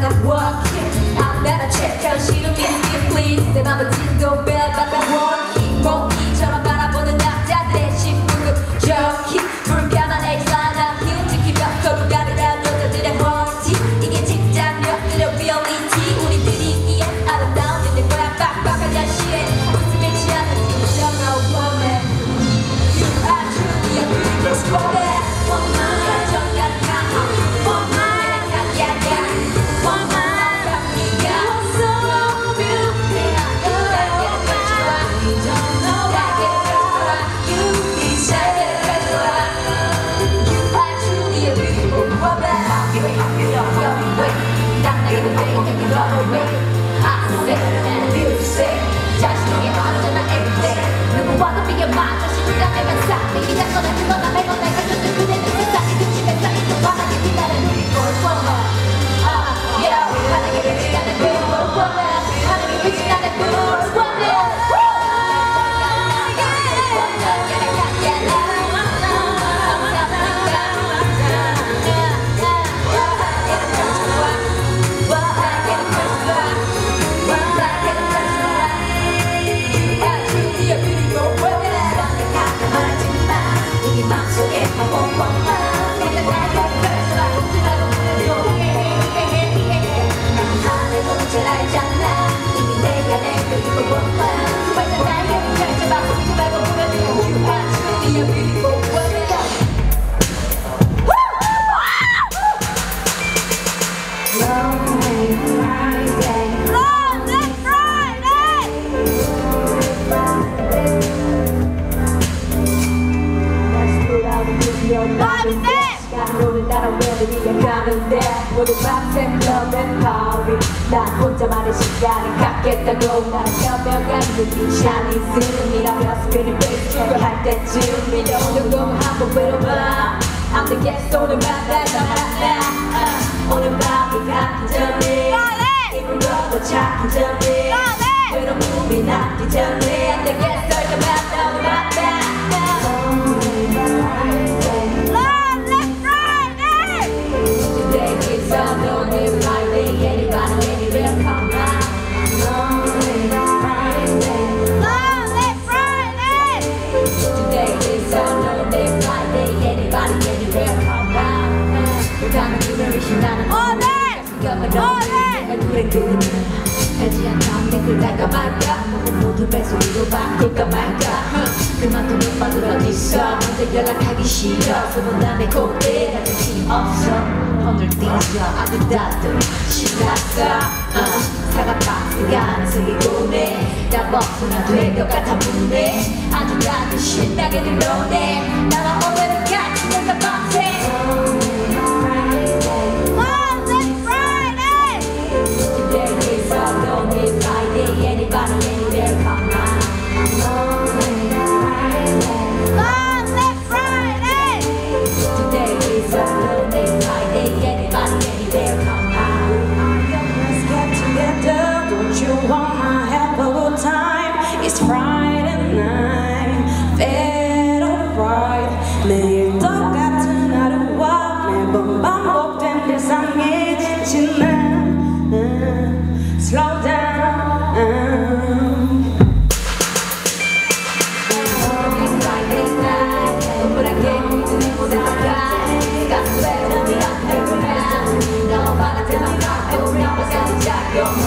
not walking. I'm better check out she don't miss me please. 내 맘은 진도 bell 바깥 walking. 모기처럼 바라보는 남자들의 심부름 저기 불가만 엑스라나 힘지키 벽돌 가르란 여자들의 멀티. 이게 직장력들의 리얼리티. 우리들이기엔 아름다운 일들 거야 빡빡한 자신의 웃음을 취하는 진정한 woman. You are truly a beautiful woman. woman 정약한 woman 약약약 woman 네가 so beautiful. 나에게 좋아 나에게 좋아 you desire 좋아. You are truly a beautiful woman. You're way 난 내게 baby you love away. I say and you say 자신있게 말하잖아 everyday. 누구와도 비교 마 자신이란 내가 싹 이기자 꺼내 그거나 매거 내가 줬던 그대는 세상이 중심에 쌓인 또 바라게 빛나는 beautiful woman. Yeah 하늘에 빛이 나는 beautiful woman. 하늘에 빛이 나는 beautiful woman. 모두 밤샘 love and party. 난 혼자만의 시간을 갖겠다고. 나는 변명한 눈빛이 있음이라며 스크린 베이스 출근할 때쯤 밀려온 정도면 한번 외로봐. I'm the guest 오늘 밤 날 만나. 오늘 밤이 가기 전에 입을 열고 찾기 전에 외로움이 남기 전에 I'm the guest 오늘 밤 날 만나. It's a lonely Friday, anybody, anywhere, come on. Lonely Friday. Today is a lonely Friday, anybody, anywhere, come on. 불가능 노래를 신나는 얼굴에 그리는 하지 않던 댓글 달까 말까. 모두 뱃소리로 바꿀까 말까. 그만큼 못 받을 어딨어. 먼저 연락하기 싫어. 소문나 내 콧대 같은 없어. 오늘 뒤져 아주 다들 신났어. 사과 박스가 안에 새기고네. 나 벗어나 될 것 같아 보네. 아주 다들 신나게 들러오네. 나와 오늘은 같이 놀다 밤새. Today is a lonely Friday. Anybody, anywhere, come on. Today is a lonely Friday. Anybody, anywhere, come on. Let's get together. Don't you wanna have a good time? It's Friday night. Feel alright. 매일 똑같은 하루와 매번 반복된 일상에 지친 난 Slow down. Your